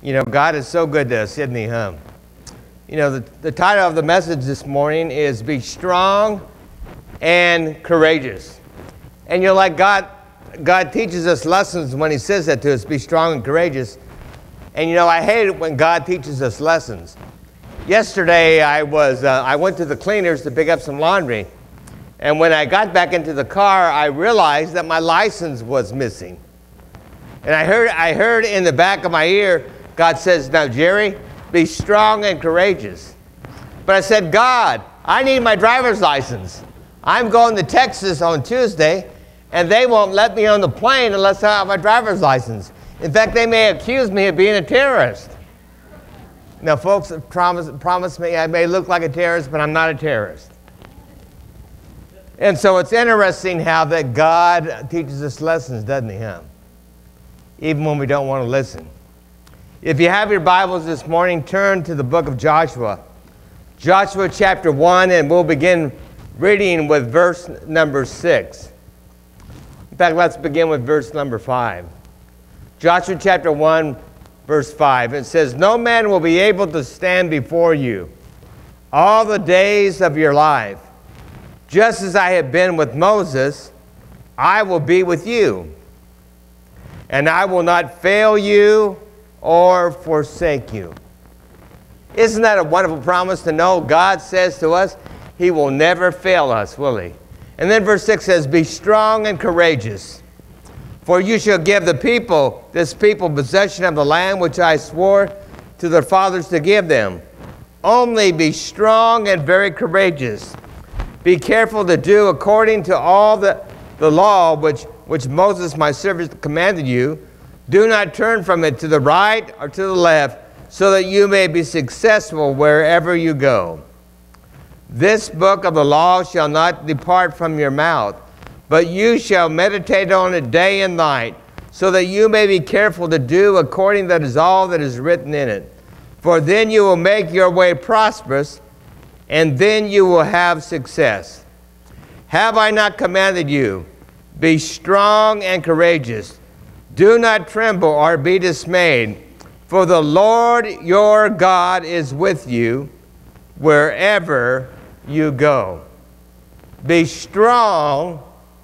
You know, God is so good to us, isn't he, huh? You know, the title of the message this morning is Be Strong and Courageous. And you're like, God teaches us lessons when he says that to us, be strong and courageous. And you know, I hate it when God teaches us lessons. Yesterday, I went to the cleaners to pick up some laundry. And when I got back into the car, I realized that my license was missing. And I heard in the back of my ear, God says, now, Jerry, be strong and courageous. But I said, God, I need my driver's license. I'm going to Texas on Tuesday, and they won't let me on the plane unless I have my driver's license. In fact, they may accuse me of being a terrorist. Now, folks have promised me I may look like a terrorist, but I'm not a terrorist. And so it's interesting how that God teaches us lessons, doesn't he, huh? Even when we don't want to listen. If you have your Bibles this morning, turn to the book of Joshua. Joshua chapter 1, and we'll begin reading with verse number 6. In fact, let's begin with verse number 5. Joshua chapter 1, verse 5. It says, no man will be able to stand before you all the days of your life. Just as I have been with Moses, I will be with you. And I will not fail you or forsake you. Isn't that a wonderful promise to know? God says to us, he will never fail us, will he? And then verse 6 says, be strong and courageous, for you shall give this people possession of the land which I swore to their fathers to give them. Only be strong and very courageous. Be careful to do according to all the law which Moses my servant commanded you. Do not turn from it to the right or to the left, so that you may be successful wherever you go. This book of the law shall not depart from your mouth, but you shall meditate on it day and night, so that you may be careful to do according to all that is written in it. For then you will make your way prosperous, and then you will have success. Have I not commanded you? Be strong and courageous. Do not tremble or be dismayed, for the Lord your God is with you wherever you go. Be strong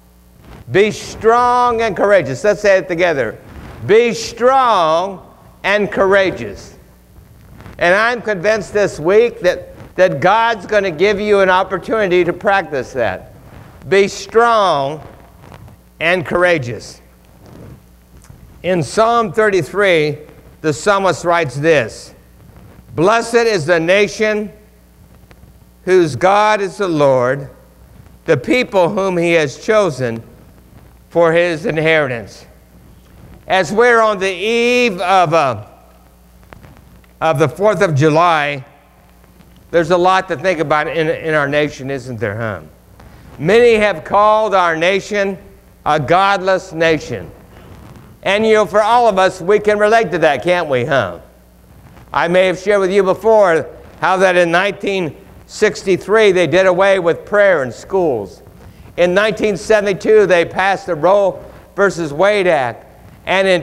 and courageous. Let's say it together. Be strong and courageous. And I'm convinced this week that God's going to give you an opportunity to practice that. Be strong and courageous. In Psalm 33, the psalmist writes this, blessed is the nation whose God is the Lord, the people whom he has chosen for his inheritance. As we're on the eve of the 4th of July, there's a lot to think about in our nation, isn't there, huh? Many have called our nation a godless nation. And you know, for all of us, we can relate to that, can't we, huh? I may have shared with you before how that in 1963 they did away with prayer in schools. In 1972 they passed the Roe versus Wade Act. And in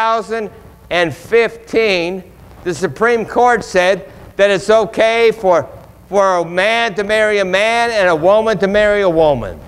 2015 the Supreme Court said that it's okay for a man to marry a man and a woman to marry a woman,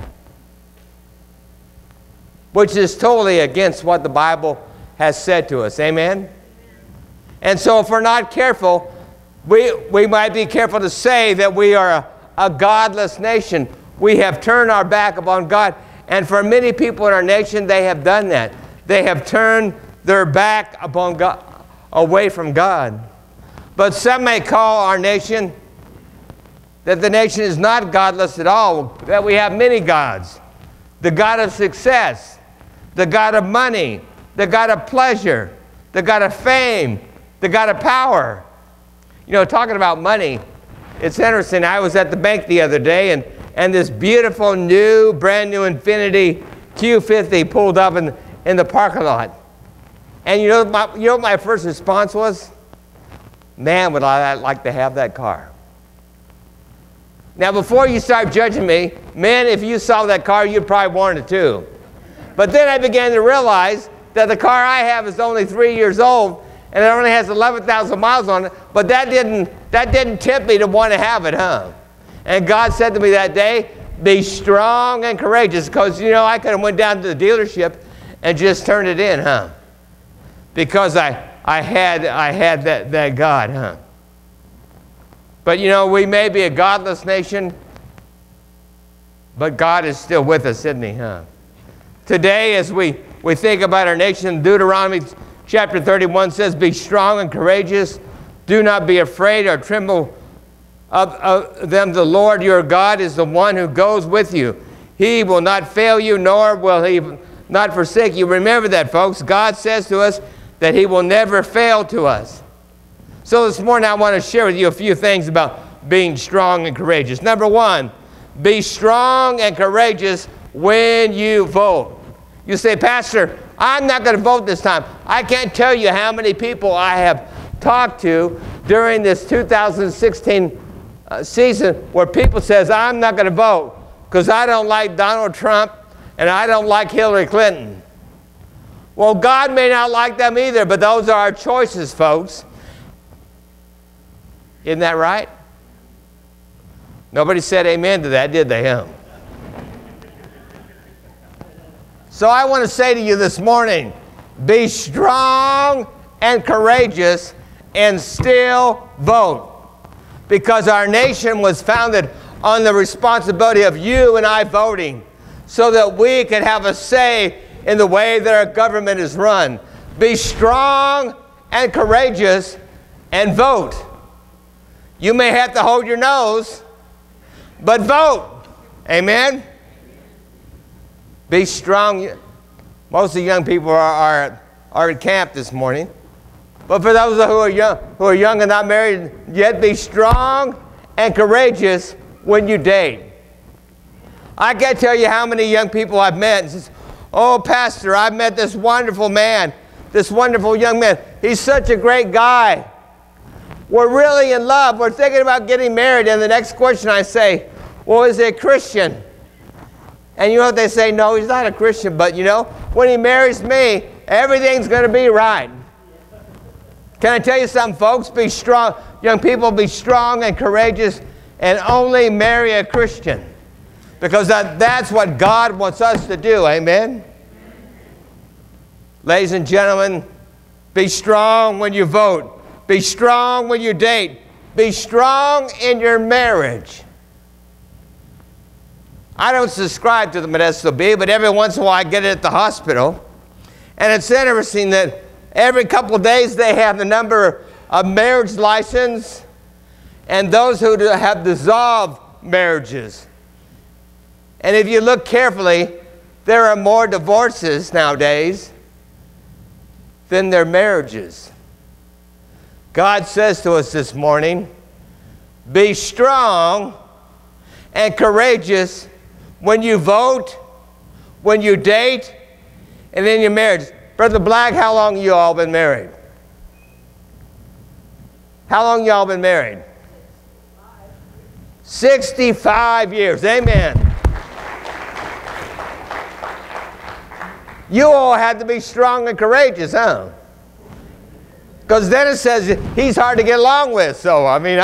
which is totally against what the Bible has said to us. Amen? And so if we're not careful, we might be careful to say that we are a godless nation. We have turned our back upon God. And for many people in our nation, they have done that. They have turned their back upon God, away from God. But some may call our nation that the nation is not godless at all, that we have many gods. The God of success, the God of money, the God of pleasure, the God of fame, the God of power. You know, talking about money, it's interesting. I was at the bank the other day, and this beautiful new, brand new Infiniti Q50 pulled up in the parking lot. And you know what my first response was? Man, would I like to have that car. Now, before you start judging me, man, if you saw that car, you'd probably want it too. But then I began to realize that the car I have is only 3 years old, and it only has 11,000 miles on it, but that didn't tempt me to want to have it, huh? And God said to me that day, be strong and courageous, because, you know, I could have went down to the dealership and just turned it in, huh? Because I had that God, huh? But, you know, we may be a godless nation, but God is still with us, isn't he, huh? Today, as we think about our nation, Deuteronomy chapter 31 says, be strong and courageous. Do not be afraid or tremble of them. The Lord your God is the one who goes with you. He will not fail you, nor will he not forsake you. Remember that, folks. God says to us that he will never fail to us. So this morning I want to share with you a few things about being strong and courageous. Number one, be strong and courageous when you vote. You say, Pastor, I'm not going to vote this time. I can't tell you how many people I have talked to during this 2016 season where people says, I'm not going to vote because I don't like Donald Trump and I don't like Hillary Clinton. Well, God may not like them either, but those are our choices, folks. Isn't that right? Nobody said amen to that, did they, huh? So I want to say to you this morning, be strong and courageous and still vote. Because our nation was founded on the responsibility of you and I voting so that we could have a say in the way that our government is run. Be strong and courageous and vote. You may have to hold your nose, but vote. Amen? Be strong. Most of the young people are at camp this morning. But for those who are young and not married yet, be strong and courageous when you date. I can't tell you how many young people I've met and says, oh, Pastor, I've met this wonderful man, this wonderful young man. He's such a great guy. We're really in love. We're thinking about getting married. And the next question I say, well, is he a Christian? And you know what they say? No, he's not a Christian. But, you know, when he marries me, everything's going to be right. Can I tell you something, folks? Be strong. Young people, be strong and courageous and only marry a Christian. Because that's what God wants us to do. Amen? Ladies and gentlemen, be strong when you vote. Be strong when you date. Be strong in your marriage. I don't subscribe to the Modesto Bee, but every once in a while I get it at the hospital. And it's interesting that every couple of days they have the number of marriage license and those who have dissolved marriages. And if you look carefully, there are more divorces nowadays than their marriages. God says to us this morning, be strong and courageous when you vote, when you date, and in your marriage. Brother Black, how long have you all been married? How long y'all been married? 65 years. Amen. You all had to be strong and courageous, huh? Because Dennis says he's hard to get along with. So, I mean,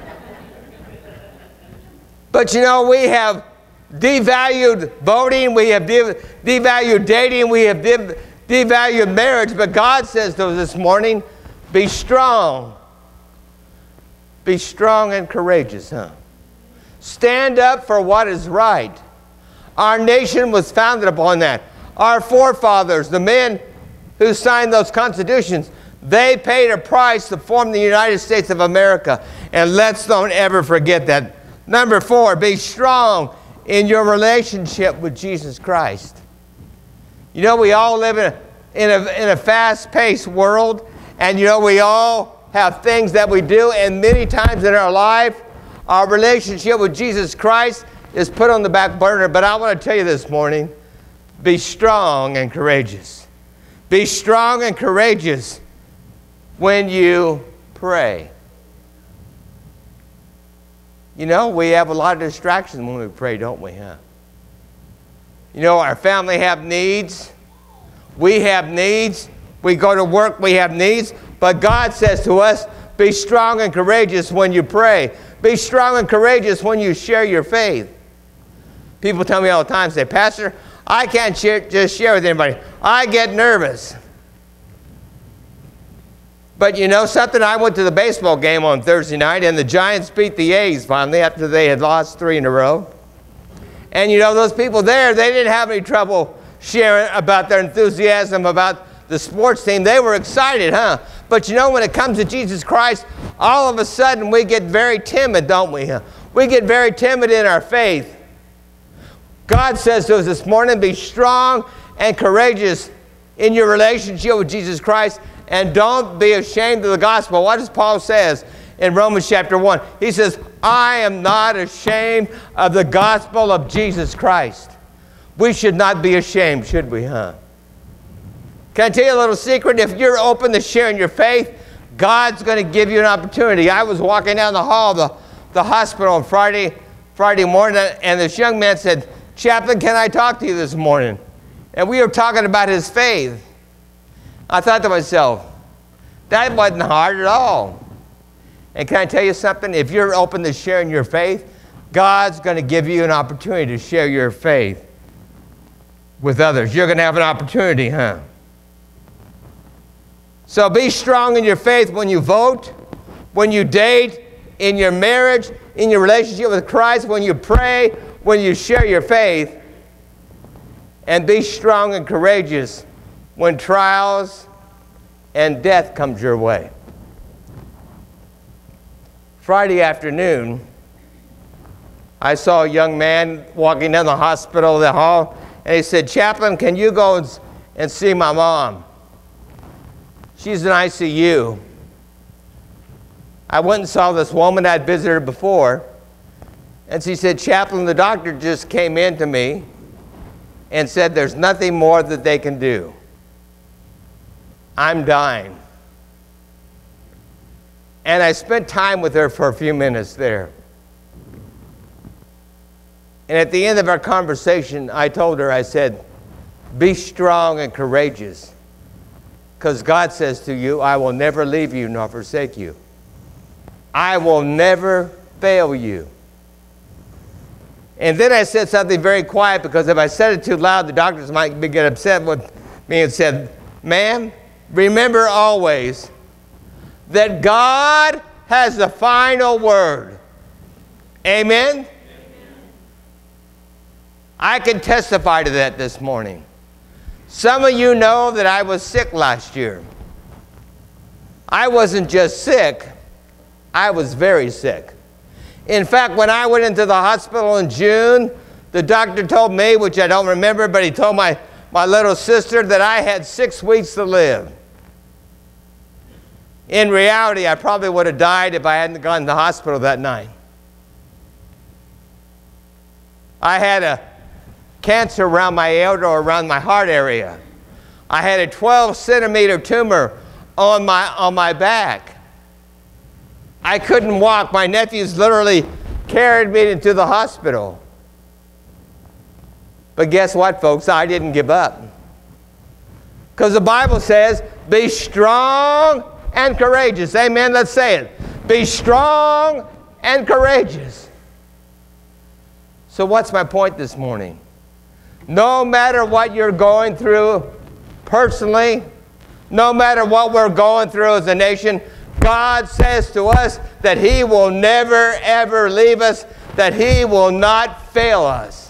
But, you know, we have devalued voting. We have devalued dating. We have devalued marriage. But God says to us this morning, be strong. Be strong and courageous, huh? Stand up for what is right. Our nation was founded upon that. Our forefathers, the men who signed those constitutions, they paid a price to form the United States of America. And let's don't ever forget that. Number 4, be strong in your relationship with Jesus Christ. You know, we all live in a fast-paced world. And, you know, we all have things that we do. And many times in our life, our relationship with Jesus Christ is put on the back burner. But I want to tell you this morning, be strong and courageous. Be strong and courageous when you pray. You know, we have a lot of distractions when we pray, don't we, huh? You know, our family have needs. We have needs. We go to work, we have needs. But God says to us, be strong and courageous when you pray. Be strong and courageous when you share your faith. People tell me all the time, say, Pastor, I can't just share with anybody. I get nervous. But you know something? I went to the baseball game on Thursday night, and the Giants beat the A's finally after they had lost 3 in a row. And you know, those people there, they didn't have any trouble sharing about their enthusiasm about the sports team. They were excited, huh? But you know, when it comes to Jesus Christ, all of a sudden we get very timid, don't we? We get very timid in our faith. God says to us this morning, be strong and courageous in your relationship with Jesus Christ, and don't be ashamed of the gospel. What does Paul says in Romans chapter 1? He says, I am not ashamed of the gospel of Jesus Christ. We should not be ashamed, should we, huh? Can I tell you a little secret? If you're open to sharing your faith, God's going to give you an opportunity. I was walking down the hall of the hospital on Friday morning, and this young man said, Chaplain, can I talk to you this morning? And we were talking about his faith. I thought to myself, that wasn't hard at all. And can I tell you something? If you're open to sharing your faith, God's going to give you an opportunity to share your faith with others. You're going to have an opportunity, huh? So be strong in your faith when you vote, when you date, in your marriage, in your relationship with Christ, when you pray, when you share your faith. And be strong and courageous when trials and death comes your way. Friday afternoon, I saw a young man walking down the hospital, the hall, and he said, Chaplain, can you go and see my mom? She's in ICU. I went and saw this woman I'd visited her before, and she said, Chaplain, the doctor just came in to me and said there's nothing more that they can do. I'm dying. And I spent time with her for a few minutes there. And at the end of our conversation, I told her, I said, be strong and courageous, because God says to you, I will never leave you nor forsake you. I will never fail you. And then I said something very quiet, because if I said it too loud, the doctors might get upset with me, and said, ma'am, remember always that God has the final word. Amen? Amen? I can testify to that this morning. Some of you know that I was sick last year. I wasn't just sick, I was very sick. In fact, when I went into the hospital in June, the doctor told me, which I don't remember, but he told my little sister that I had 6 weeks to live. In reality, I probably would have died if I hadn't gone to the hospital that night. I had a cancer around my aorta, or around my heart area. I had a 12-centimeter tumor on my back. I couldn't walk. My nephews literally carried me into the hospital. But guess what, folks? I didn't give up. Because the Bible says, be strong and courageous. Amen? Let's say it. Be strong and courageous. So what's my point this morning? No matter what you're going through personally, no matter what we're going through as a nation, God says to us that He will never, ever leave us, that He will not fail us.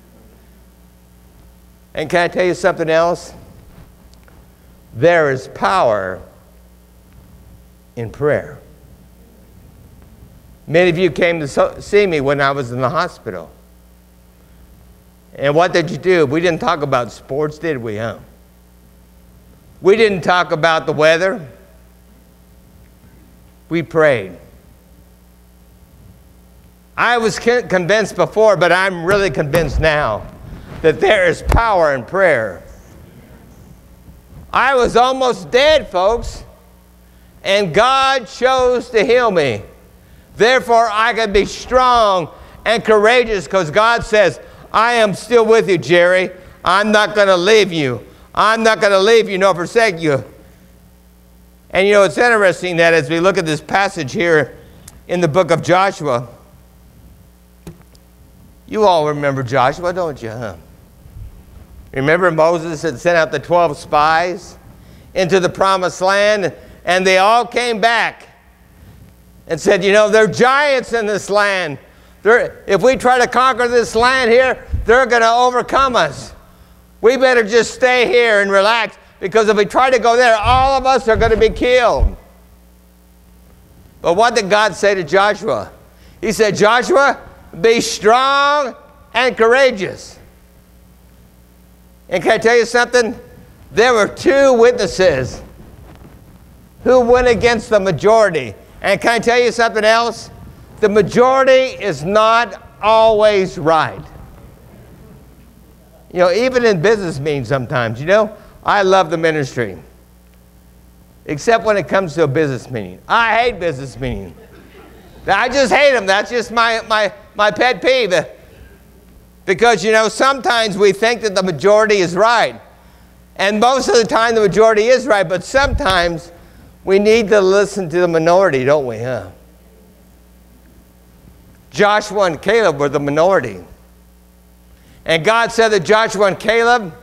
And can I tell you something else? There is power in prayer. Many of you came to see me when I was in the hospital. And what did you do? We didn't talk about sports, did we, huh? We didn't talk about the weather. We prayed. I was convinced before, but I'm really convinced now that there is power in prayer. I was almost dead, folks, and God chose to heal me. Therefore, I can be strong and courageous, because God says, I am still with you, Jerry. I'm not going to leave you. I'm not going to leave you nor forsake you. And you know, it's interesting that as we look at this passage here in the book of Joshua, you all remember Joshua, don't you, huh? Remember Moses had sent out the 12 spies into the promised land, and they all came back and said, you know, there are giants in this land. If we try to conquer this land here, they're going to overcome us. We better just stay here and relax, because if we try to go there, all of us are going to be killed. But what did God say to Joshua? He said, Joshua, be strong and courageous. And can I tell you something? There were 2 witnesses who went against the majority. And can I tell you something else? The majority is not always right. You know, even in business meetings sometimes, you know, I love the ministry. Except when it comes to a business meeting. I hate business meetings. I just hate them. That's just my pet peeve. Because, you know, sometimes we think that the majority is right. And most of the time the majority is right, but sometimes we need to listen to the minority, don't we, huh? Joshua and Caleb were the minority. And God said to Joshua and Caleb,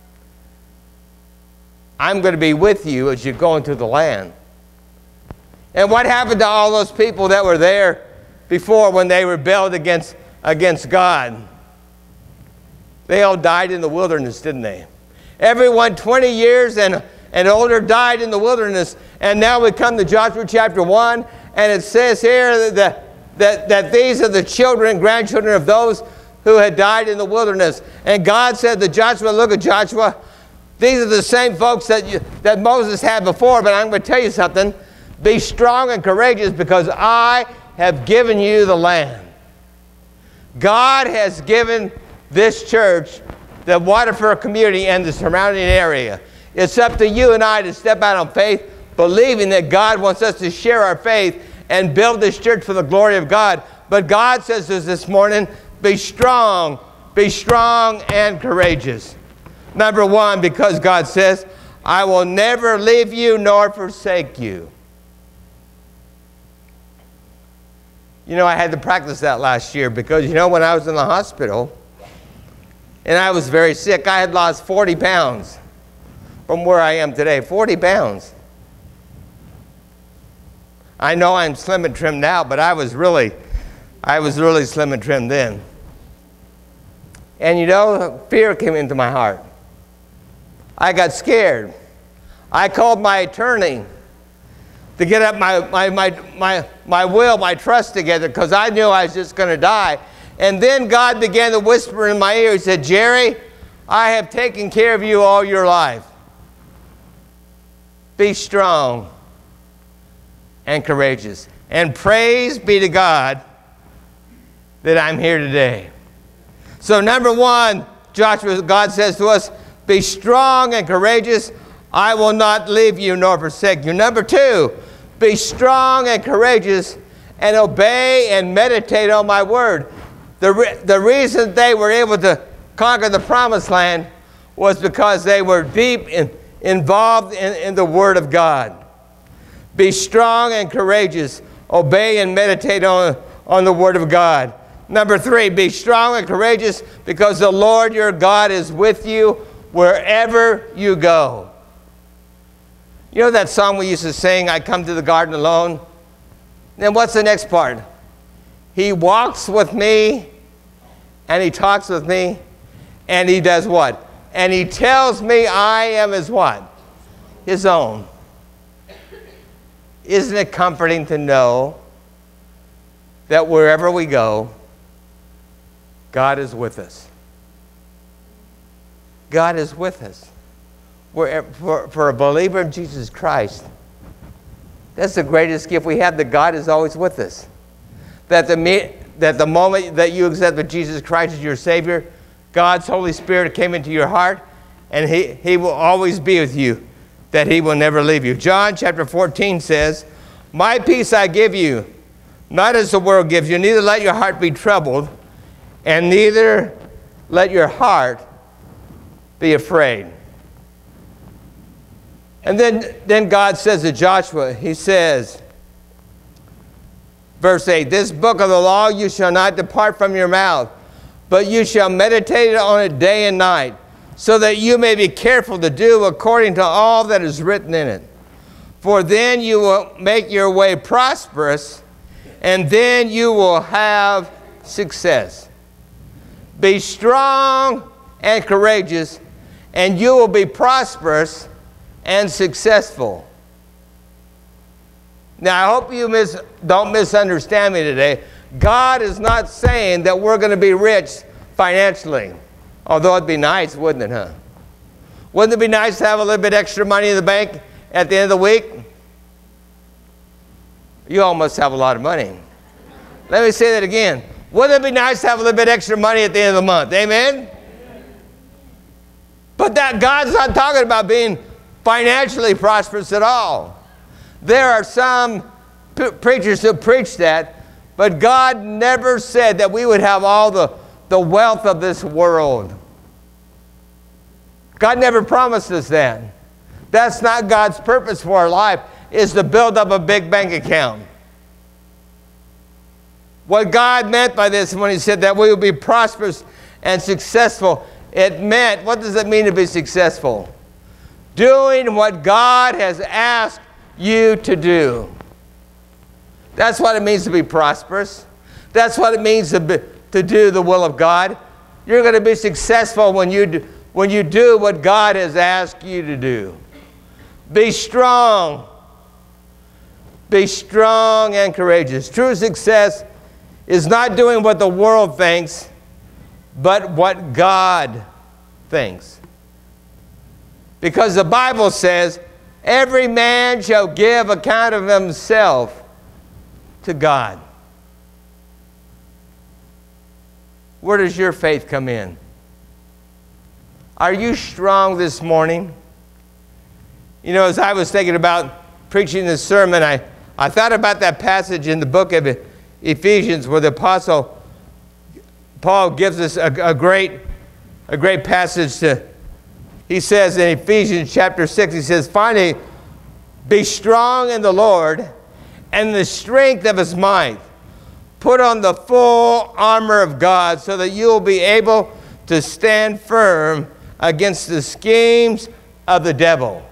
I'm going to be with you as you go into the land. And what happened to all those people that were there before when they rebelled against God? They all died in the wilderness, didn't they? Everyone 20 years and older died in the wilderness. And now we come to Joshua chapter 1, and it says here that these are the children and grandchildren of those who had died in the wilderness. And God said to Joshua, look at Joshua, these are the same folks that Moses had before, but I'm going to tell you something. Be strong and courageous, because I have given you the land. God has given this church, the Waterford community, and the surrounding area. It's up to you and I to step out on faith, believing that God wants us to share our faith and build this church for the glory of God. But God says to us this morning, be strong and courageous. Number 1, because God says, I will never leave you nor forsake you. You know, I had to practice that last year because, you know, when I was in the hospital and I was very sick, I had lost 40 pounds from where I am today. 40 pounds. I know I'm slim and trim now, but I was really slim and trim then. And you know, fear came into my heart. I got scared. I called my attorney to get up my will, my trust together, because I knew I was just going to die. And then God began to whisper in my ear. He said, Jerry, I have taken care of you all your life. Be strong and courageous. And praise be to God that I'm here today. So number 1, Joshua, God says to us, be strong and courageous. I will not leave you nor forsake you. Number 2, be strong and courageous and obey and meditate on my word. The reason they were able to conquer the promised land was because they were deep involved in the word of God. Be strong and courageous. Obey and meditate on the word of God. Number 3, be strong and courageous because the Lord your God is with you wherever you go. You know that song we used to sing, I come to the garden alone? Then what's the next part? He walks with me, and he talks with me, and he does what? And he tells me I am his what? His own. Isn't it comforting to know that wherever we go, God is with us? God is with us. For a believer in Jesus Christ, that's the greatest gift we have, that God is always with us. That the moment that you accepted Jesus Christ as your Savior, God's Holy Spirit came into your heart, and He will always be with you, that He will never leave you. John chapter 14 says, my peace I give you, not as the world gives you. Neither let your heart be troubled, and neither let your heart be afraid. And then God says to Joshua, he says, verse 8, this book of the law you shall not depart from your mouth, but you shall meditate on it day and night, so that you may be careful to do according to all that is written in it. For then you will make your way prosperous, and then you will have success. Be strong and courageous, and you will be prosperous and successful. Now, I hope you don't misunderstand me today. God is not saying that we're going to be rich financially. Although it'd be nice, wouldn't it, huh? Wouldn't it be nice to have a little bit extra money in the bank at the end of the week? You all must have a lot of money. Let me say that again. Wouldn't it be nice to have a little bit extra money at the end of the month? Amen? But that God's not talking about being financially prosperous at all. There are some preachers who preach that, but God never said that we would have all the wealth of this world. God never promised us that. That's not God's purpose for our life, is to build up a big bank account. What God meant by this when he said that we would be prosperous and successful, it meant, what does it mean to be successful? Doing what God has asked you to do. That's what it means to be prosperous. That's what it means to do the will of God. You're going to be successful when you do what God has asked you to do. Be strong. Be strong and courageous. True success is not doing what the world thinks, but what God thinks. Because the Bible says, every man shall give account of himself to God. Where does your faith come in? Are you strong this morning? You know, as I was thinking about preaching this sermon, I thought about that passage in the book of Ephesians where the Apostle Paul gives us a great passage to. He says in Ephesians chapter 6, he says, finally, be strong in the Lord and the strength of his might. Put on the full armor of God so that you will be able to stand firm against the schemes of the devil.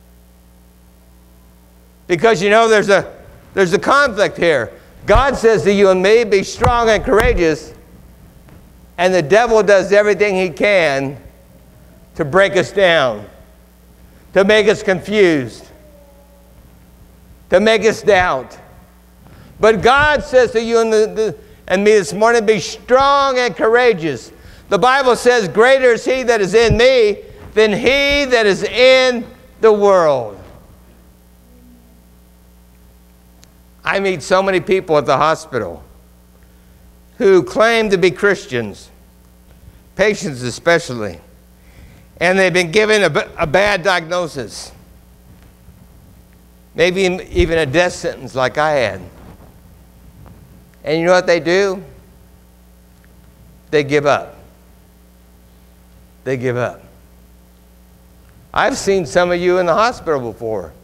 Because you know there's a conflict here. God says to you and me, be strong and courageous, and the devil does everything he can to break us down, to make us confused, to make us doubt. But God says to you and me this morning, be strong and courageous. The Bible says, greater is he that is in me than he that is in the world. I meet so many people at the hospital who claim to be Christians, patients especially, and they've been given a bad diagnosis, maybe even a death sentence like I had. And you know what they do? They give up. They give up. I've seen some of you in the hospital before.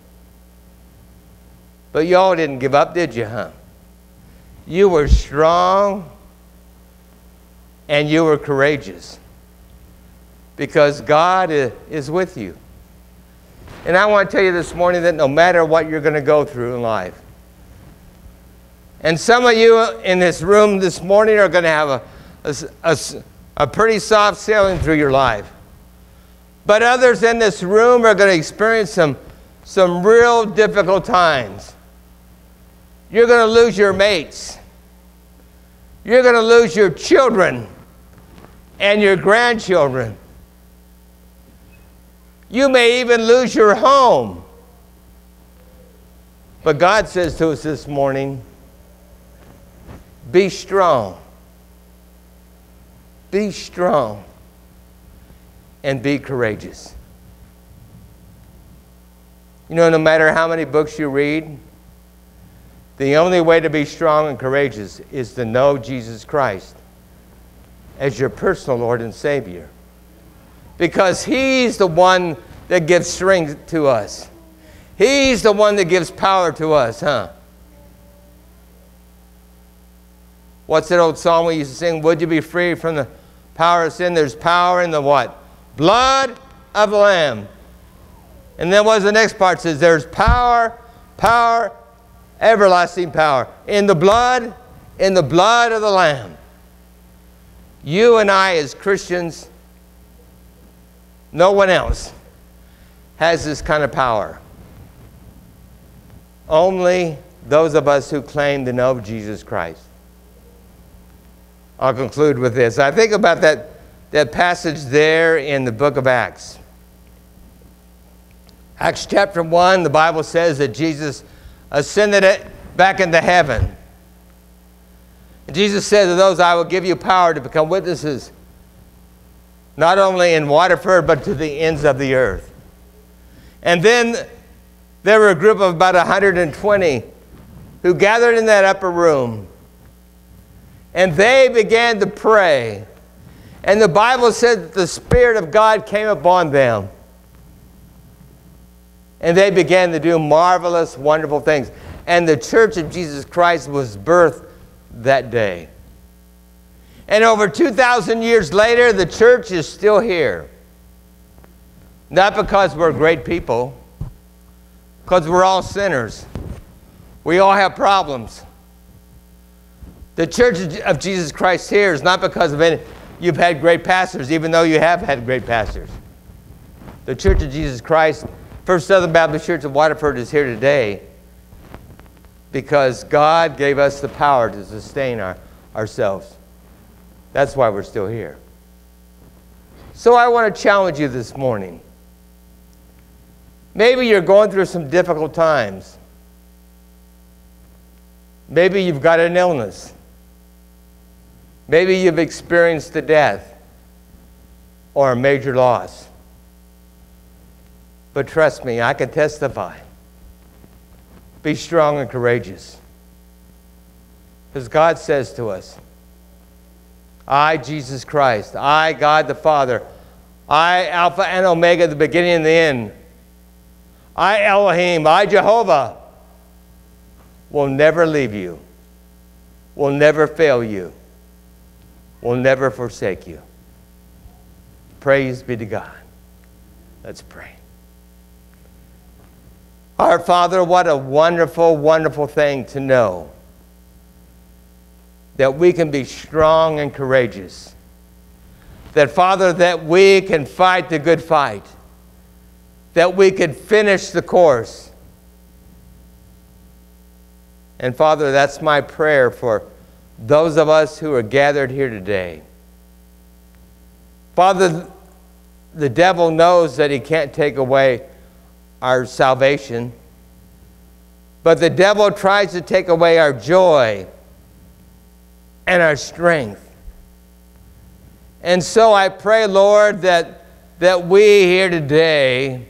But y'all didn't give up, did you, huh? You were strong and you were courageous because God is with you. And I want to tell you this morning that no matter what you're going to go through in life, and some of you in this room this morning are going to have a pretty soft sailing through your life. But others in this room are going to experience some real difficult times. You're going to lose your mates. You're going to lose your children and your grandchildren. You may even lose your home. But God says to us this morning, be strong. Be strong and be courageous. You know, no matter how many books you read, the only way to be strong and courageous is to know Jesus Christ as your personal Lord and Savior. Because He's the one that gives strength to us. He's the one that gives power to us, huh? What's that old song we used to sing? Would you be free from the power of sin? There's power in the what? Blood of the Lamb. And then what's the next part? It says there's power, power, everlasting power. In the blood of the Lamb. You and I as Christians, no one else has this kind of power. Only those of us who claim to know Jesus Christ. I'll conclude with this. I think about that passage there in the book of Acts. Acts chapter 1, the Bible says that Jesus ascended back into heaven. And Jesus said to those, I will give you power to become witnesses, not only in Waterford, but to the ends of the earth. And then there were a group of about 120 who gathered in that upper room. And they began to pray. And the Bible said that the Spirit of God came upon them. And they began to do marvelous, wonderful things. And the Church of Jesus Christ was birthed that day. And over 2,000 years later, the church is still here. Not because we're great people, because we're all sinners. We all have problems. The Church of Jesus Christ here is not because of any, you've had great pastors, even though you have had great pastors. The Church of Jesus Christ, First Southern Baptist Church of Waterford, is here today because God gave us the power to sustain ourselves. That's why we're still here. So I want to challenge you this morning. Maybe you're going through some difficult times. Maybe you've got an illness. Maybe you've experienced a death or a major loss. But trust me, I can testify. Be strong and courageous. Because God says to us, I, Jesus Christ, I, God the Father, I, Alpha and Omega, the beginning and the end, I, Elohim, I, Jehovah, will never leave you, will never fail you, will never forsake you. Praise be to God. Let's pray. Our Father, what a wonderful, wonderful thing to know that we can be strong and courageous. That, Father, that we can fight the good fight. That we can finish the course. And, Father, that's my prayer for those of us who are gathered here today. Father, the devil knows that he can't take away our salvation, but the devil tries to take away our joy and our strength. And so I pray, Lord, that we here today,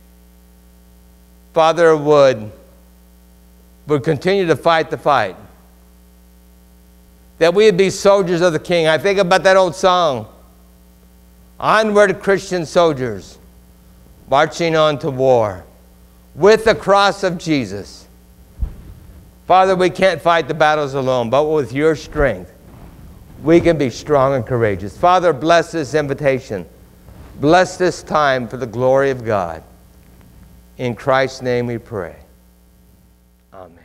Father, would continue to fight the fight. That we would be soldiers of the King. I think about that old song, Onward, Christian soldiers, marching on to war, with the cross of Jesus. Father, we can't fight the battles alone, but with your strength, we can be strong and courageous. Father, bless this invitation. Bless this time for the glory of God. In Christ's name we pray. Amen.